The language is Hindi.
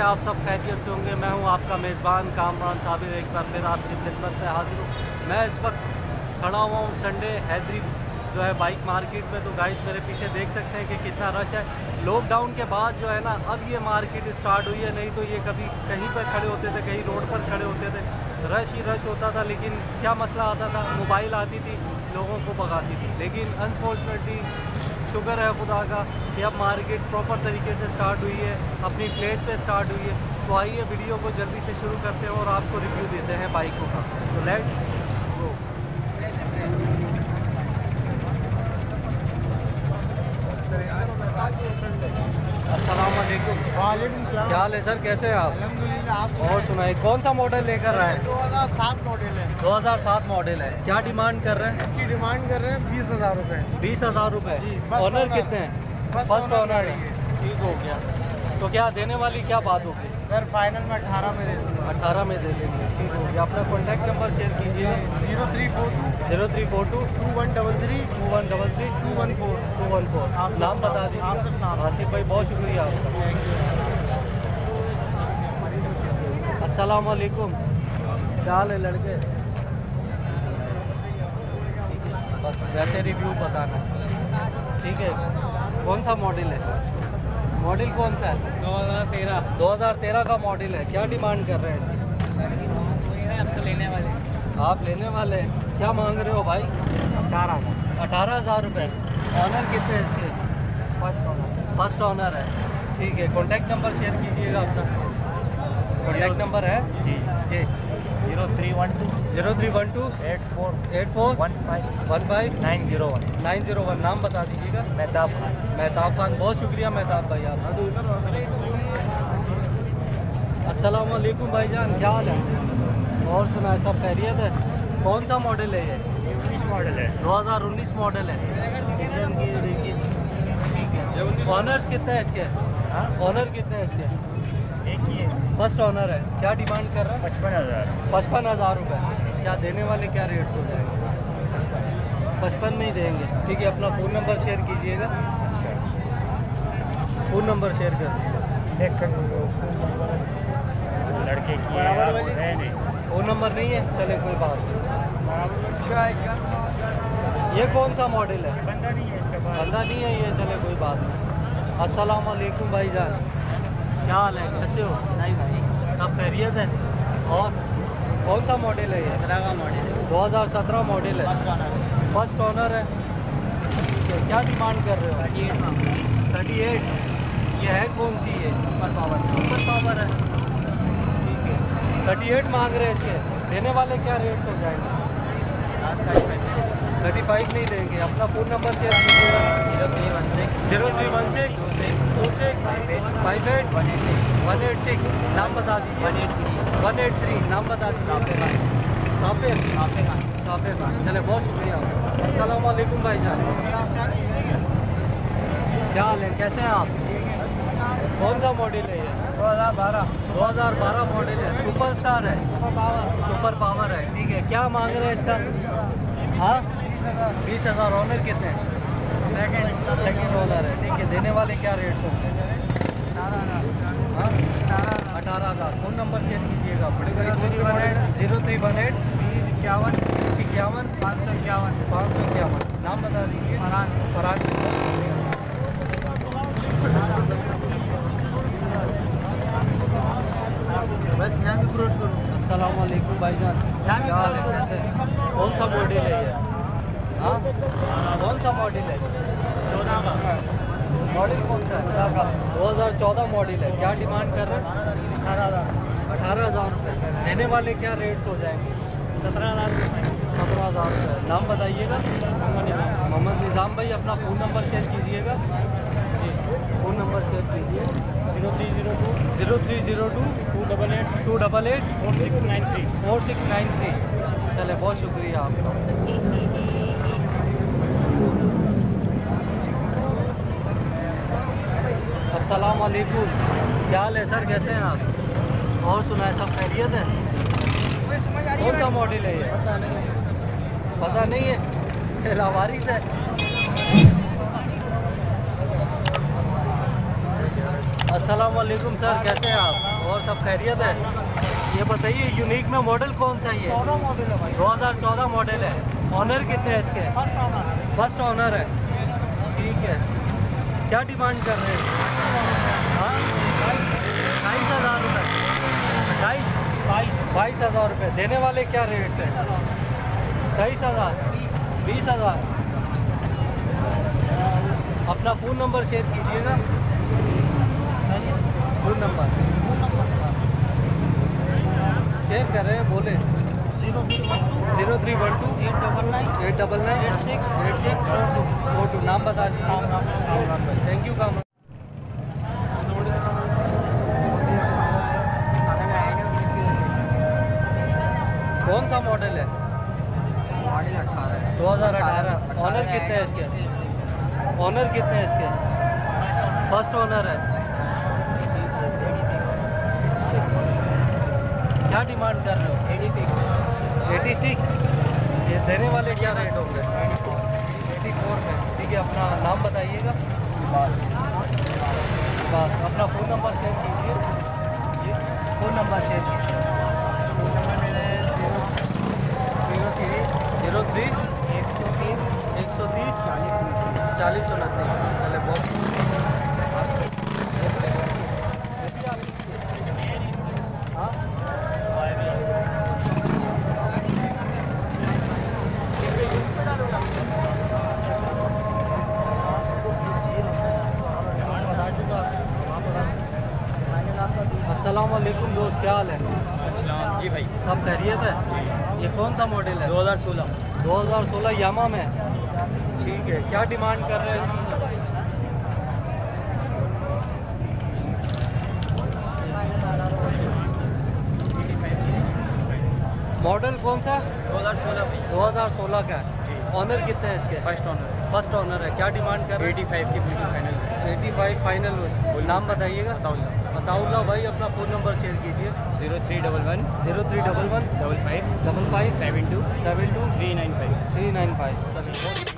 आप सब खैरियत से होंगे। मैं हूं आपका मेज़बान कामरान साबिर, एक बार फिर आपकी खिदमत में हाजिर हूं। मैं इस वक्त खड़ा हुआ हूं संडे हैदरी जो है बाइक मार्केट में। तो गाइस मेरे पीछे देख सकते हैं कि कितना रश है। लॉकडाउन के बाद जो है ना अब ये मार्केट स्टार्ट हुई है, नहीं तो ये कभी कहीं पर खड़े होते थे, कहीं रोड पर खड़े होते थे, रश ही रश होता था। लेकिन क्या मसला आता था, मोबाइल आती थी लोगों को भगाती थी। लेकिन अनफॉर्चुनेटली शुक्र है खुदा का कि अब मार्केट प्रॉपर तरीके से स्टार्ट हुई है, अपनी प्लेस पे स्टार्ट हुई है। तो आइए वीडियो को जल्दी से शुरू करते हैं और आपको रिव्यू देते हैं बाइकों का। तो लेट्स गो। अस्सलाम वालेकुम। वालेकुम सलाम। क्या हाल है सर, कैसे हैं आप? अल्हम्दुलिल्लाह। आप और सुनाए, कौन सा मॉडल लेकर आए हैं? 2007 मॉडल है। 2007 मॉडल है। क्या डिमांड कर रहे हैं? इसकी डिमांड कर रहे हैं 20,000 रुपये। 20,000 रुपये। ऑनर कितने हैं? फर्स्ट ऑनर है। ठीक हो गया। तो क्या देने वाली क्या बात होगी सर? फाइनल में 18 में दे दूँगा। 18 में दे देंगे। ठीक हो गया। अपना कॉन्टैक्ट नंबर शेयर कीजिए। 0342 2133 2133 214। 214। नाम बता दीजिए। आसिफ भाई बहुत शुक्रिया आपका। अस्सलाम वालेकुम। क्या हाल है लड़के? बस वैसे रिव्यू बताना, ठीक है। कौन सा मॉडल है? मॉडल कौन सा है? 2013 का मॉडल है। क्या डिमांड कर रहे हैं इसकी? आप लेने वाले हैं? क्या मांग रहे हो भाई? 18,000 रुपये। ऑनर कितने हैं इसके? फर्स्ट ऑनर है। ठीक है। कॉन्टैक्ट नंबर शेयर कीजिएगा अपना। कॉन्टैक्ट नंबर है जी 0312 84 15 901। नाम बता दीजिएगा। मेहताब खान। बहुत शुक्रिया मेहताब भाई आपका। अस्सलाम वालेकुम भाईजान, क्या हाल है? और सुना है सब खैरियत है? कौन सा मॉडल है ये? 19 मॉडल है। 2019 मॉडल है। इंजन की देखिए, ठीक है। ऑनर्स कितने हैं इसके? ऑनर कितने हैं इसके? एक ही है। फर्स्ट ऑनर है। क्या डिमांड कर रहा है? 55,000 रुपये। क्या देने वाले क्या रेट्स हो जाएंगे? 55 में ही देंगे। ठीक है। अपना फ़ोन नंबर शेयर कीजिएगा। फ़ोन नंबर शेयर कर दीजिए। लड़के की है नहीं। फ़ोन नंबर नहीं है, चले कोई बात नहीं। ये कौन सा मॉडल है? बंदा नहीं है इसका। बंदा नहीं है ये, चले कोई बात नहीं। अस्सलाम वालेकुम भाईजान, क्या हाल है, कैसे हो? नहीं भाई, सब खैरियत है? और कौन सा मॉडल है ये? 17 का मॉडल है। 2017 मॉडल है। फर्स्ट ऑनर है। तो क्या डिमांड कर रहे हो? 38। ये है कौन सी? ये सुपर पावर है। ठीक है। 38 मांग रहे हैं इसके। देने वाले क्या रेट हो जाएंगे? 35 नहीं देंगे। अपना फ़ोन नंबर शेयर कीजिएगा। 0316 26 58 186। नाम बता दीजिए। 183। नाम बता दीजिए। काफिर खान। चले बहुत शुक्रिया। अस्सलाम वालेकुम भाईजान, क्या हाल है, कैसे हैं आप? कौन सा मॉडल है ये? 2012 मॉडल है। सुपर स्टार है। सुपर पावर है। ठीक है। क्या मांग रहे हैं इसका? हाँ 20,000। ऑनर कितने हैं? सेकेंड ऑनर है। ठीक है। देने वाले क्या रेट्स होंगे? 18,000। फ़ोन नंबर शेयर कीजिएगा। 0318 51 551। नाम बता दीजिए। फरहान। बस यहाँ भी क्रॉस करो। अस्सलाम वालेकुम भाईजान, क्या हाल है, कैसे? कौन सा मॉडल है ये? हाँ कौन सा मॉडल है? 14 का मॉडल। कौन सा है? 2014 मॉडल है। क्या डिमांड कर रहे हैं? 18,000 रुपये। देने वाले क्या रेट्स हो जाएंगे? 17,000 रुपये। 17,000 रुपये। नाम बताइएगा। मोहम्मद निज़ाम भाई। अपना फ़ोन नंबर शेयर कीजिएगा। फ़ोन नंबर शेयर कीजिए। 0302 288 4693। चले बहुत शुक्रिया आपका। अस्सलाम वालेकुम, क्या हाल है सर, कैसे हैं आप? और सुना है सब खैरियत है? कौन सा मॉडल है ये? पता नहीं है। लावारिस है। अस्सलाम वालेकुम सर, कैसे हैं आप? और सब खैरियत है। ये बताइए यूनिक में मॉडल कौन सा है ये? 14 मॉडल है भाई। 2014 मॉडल है। ऑनर कितने हैं इसके? फर्स्ट ऑनर है। फर्स्ट ऑनर है। ठीक है, क्या डिमांड कर रहे हैं? हाँ, 22,000 रुपये। 22,000 रुपये। देने वाले क्या रेट है? 23,000, 20,000। अपना फ़ोन नंबर शेयर कीजिएगा। फ़ोन नंबर शेयर कर रहे हैं, बोले। 0312 899 8642। नाम बता दीजिए। Thank you Kamran. कौन सा मॉडल है? 2018। ऑनर कितने हैं इसके? ऑनर कितने हैं इसके? फर्स्ट ऑनर है। क्या डिमांड कर रहे हो? 86। ये देने वाले क्या रेट होंगे? 84 में। ठीक है, अपना नाम बताइएगा। बस अपना फ़ोन नंबर शेयर कीजिए। फ़ोन नंबर शेयर कीजिए। 03 130 40 29। चले बहुत। हाँ, अस्सलाम वालेकुम दोस्त, क्या हाल है? जी भाई। सब खैरियत है? ये कौन सा मॉडल है? 2016। 2016 यामा में। ठीक है, क्या डिमांड कर रहे हैं इसकी? मॉडल कौन सा? 2016 भाई। 2016 का है। ऑनर कितने हैं इसके? First honour. फर्स्ट ऑनर है। क्या डिमांड कर रहे हैं? 85 की बिल्कुल फाइनल। 85 फाइनल हुई। नाम बताइएगा। अताउल्लाह भाई, अपना फ़ोन नंबर शेयर कीजिए। 0311 0311 55 55 72 72 395। 395।